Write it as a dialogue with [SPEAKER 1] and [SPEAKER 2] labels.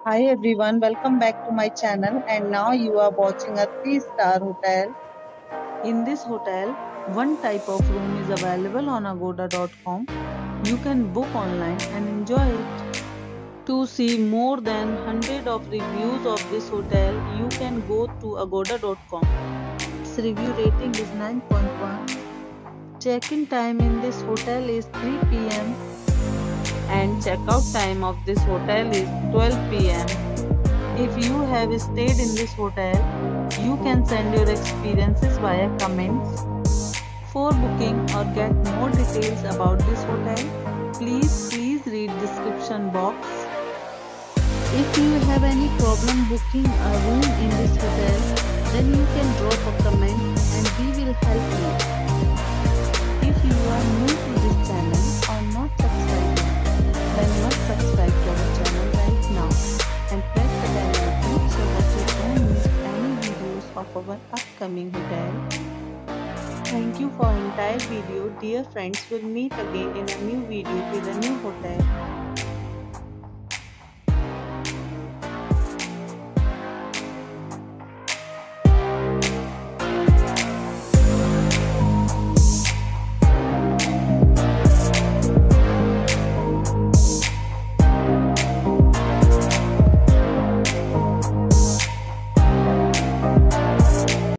[SPEAKER 1] Hi everyone, welcome back to my channel and now you are watching a 3-star hotel. In this hotel, one type of room is available on agoda.com. You can book online and enjoy it. To see more than 100 of reviews of this hotel, you can go to agoda.com. Its review rating is 9.1. Check-in time in this hotel is 3 p.m. and checkout time of this hotel is 12 p.m. If you have stayed in this hotel, you can send your experiences via comments. For booking or get more details about this hotel, please read description box. If you have any problem booking a room in this hotel, then you can drop a comment and we will help you. If you are new to this channel or not subscribed, then must subscribe to our channel right now and press the bell icon so that you don't miss any videos of our upcoming hotel. Thank you for entire video. Dear friends, we'll meet again in a new video with a new hotel.